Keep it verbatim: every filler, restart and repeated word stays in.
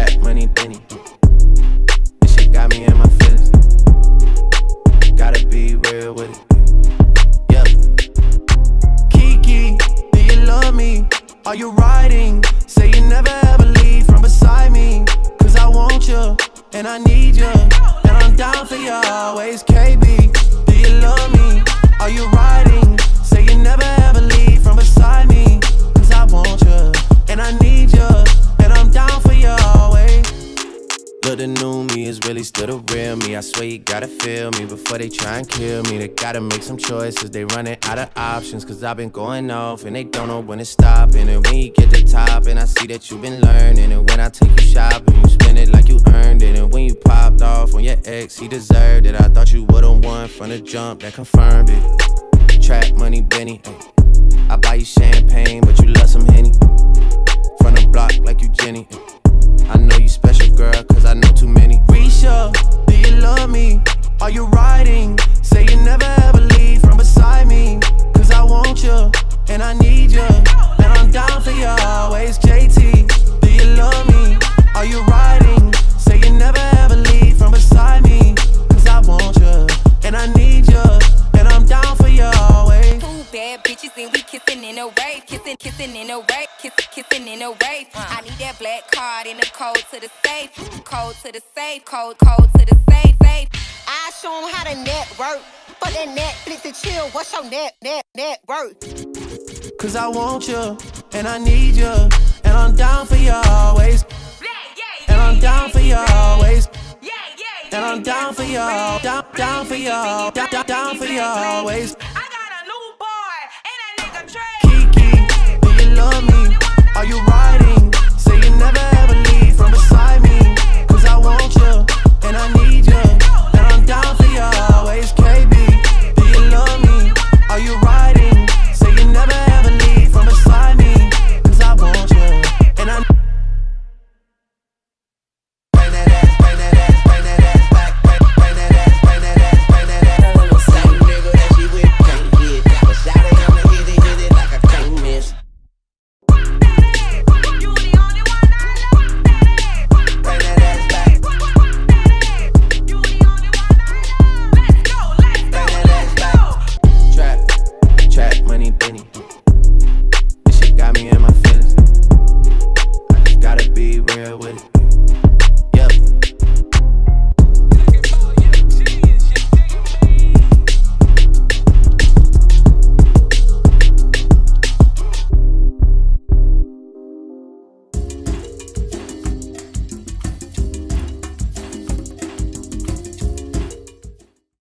Trap money, Benny. This shit got me in my feelings. Gotta be real with it. Yeah. Kiki, do you love me? Are you riding? Say you never ever leave from beside me. Cause I want you, and I need you, and I'm down for you always. K B, do you love me? Are you riding? Say you never ever leave from beside me. Cause I want you, and I need you, and I'm down for you always. Look, the new me is really still the real me. I swear you gotta feel me before they try and kill me. They gotta make some choices, they running out of options. Cause I've been going off and they don't know when it's stopping. And when you get to top and I see that you've been learning. And when I take you shopping, you spend it like you earned it. And when you popped off on your ex, he deserved it. I thought you would've won from the jump, that confirmed it. Trap money, Benny, ay. I buy you champagne, but you love some Henny. From the block like you Jenny, ay. I know you special, girl, cause I know too many. Risha, do you love me? Are you riding? Say you never ever leave from beside me. Cause I want you, and I need you, and I'm down for you always. J T, do you love me? Are you riding? Say you never ever leave from beside me. Cause I want you, and I need you, and I'm down for you always. Two bad bitches and we kissing in a rave. Kissing, kissing in a rave. Kissing, kissing in a rave. I need that black card and the code to the safe. Code to the safe. Code, code to the safe. Safe. I show 'em how to network. For that Netflix and chill, what's your net, net, net worth? Cause I want you, and I need you, and I'm down for you always. And I'm down for you always. And I'm down for you, down, down for you, down, down, down for you always. I got a new boy and that nigga Trey. Kiki, do you love me? Are you right?